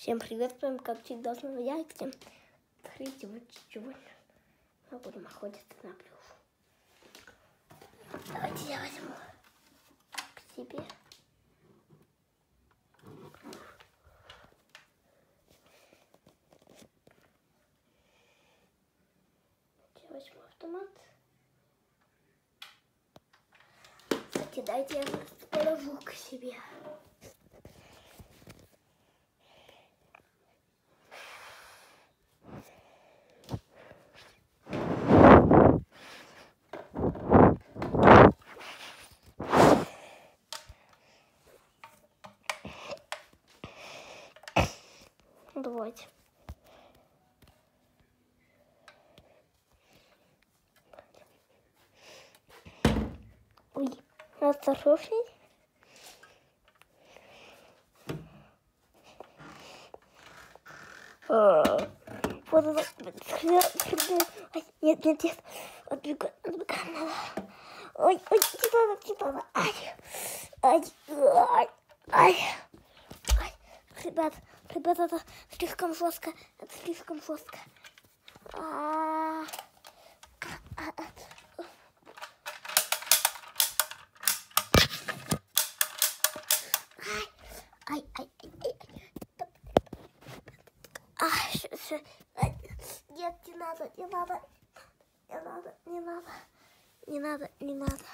Всем привет, с вами как всегда снова я, и всем смотрите, вот сегодня мы будем охотиться на плюшу. Давайте я возьму к себе. Я возьму автомат. Кстати, дайте я положу к себе. Давайте. Ой, осторожней. Вот это. Нет, отбегаем надо. Ой, не надо. Ай. Ребят, это слишком жестко. Нет, не надо. Нет.